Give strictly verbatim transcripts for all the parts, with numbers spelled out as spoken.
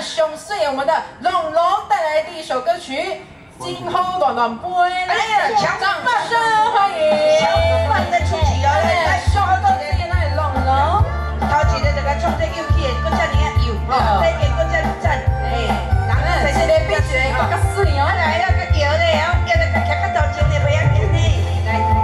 熊水我们的龙龙带来第一首歌曲《今后暖暖杯》，来呀，掌声欢迎！ 抢饭的出去哦，来熊哥哥来龙龙， 头前的这个创作有气的，搁遮尔啊有，第二个搁遮赞，哎，人在这里比一个更加水哦，来呀，个摇嘞，然后摇得较徛较头前的不要紧呢，来。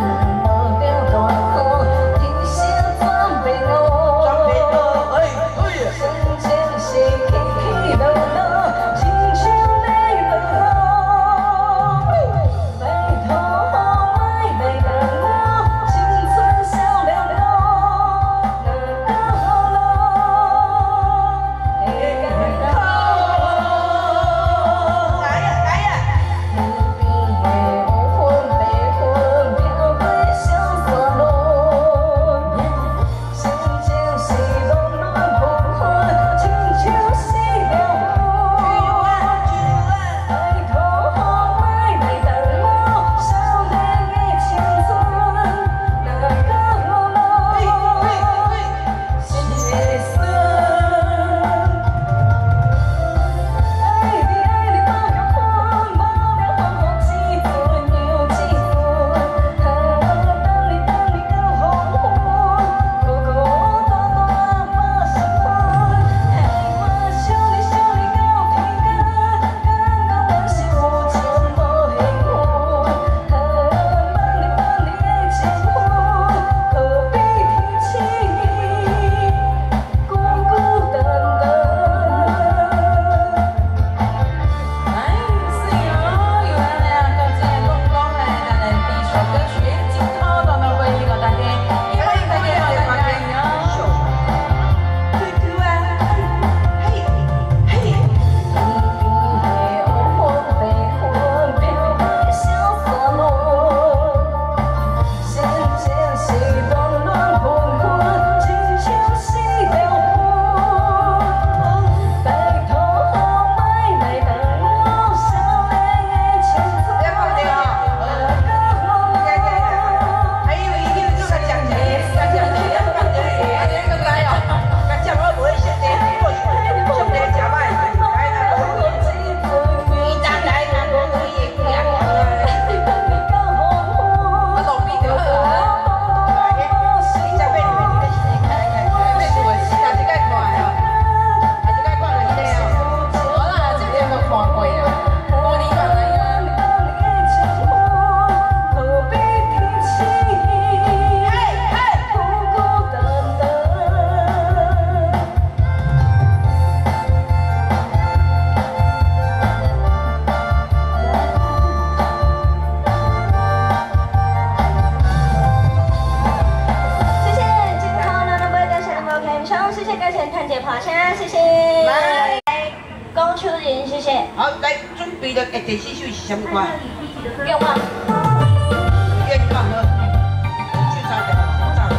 好，来准备的第四首是什么歌？愿望。愿望好。去找的，去找的。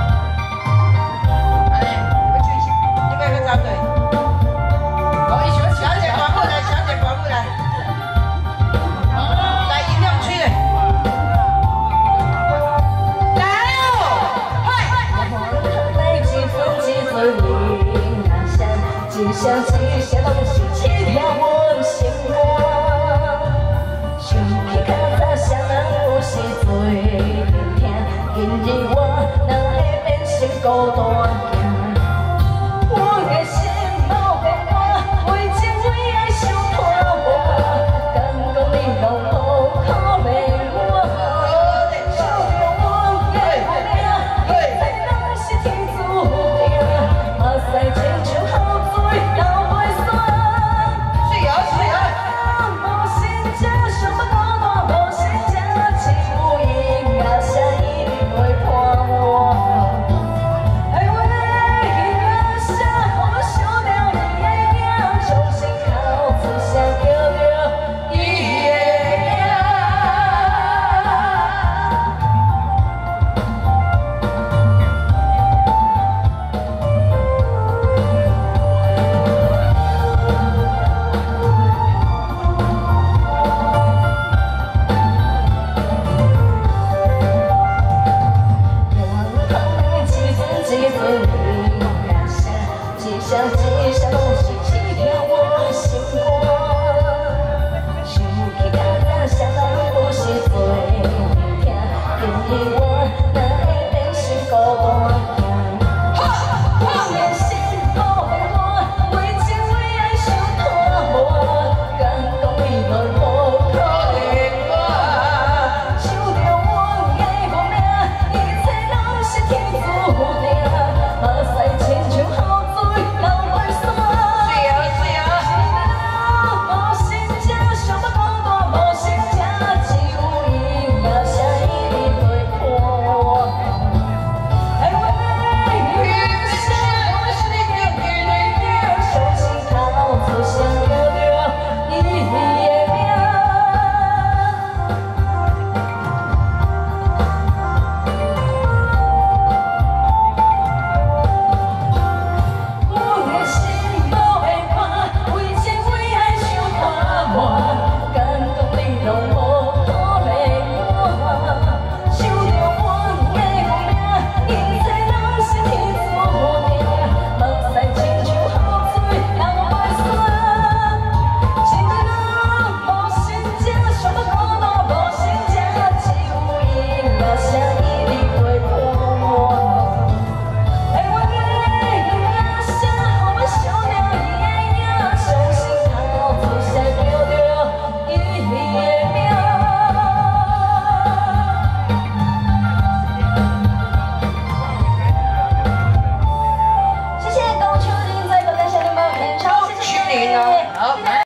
安尼，要去是，你要去找对。哦，伊想小姐寡妇来，小姐寡妇来。来音量吹嘞。来哦，快！几分几分你那想，只想记下东西，去跳舞。 今日我哪会变成孤单行？我的心无变我，为情为爱受拖磨，敢讲你拢无可怜我。想着我的命，在拢是天注定，目屎亲像雨水流袂煞。是啊是啊。无心这什么孤单，无心这只有伊呀声音。 想记下东西。 听我心肝。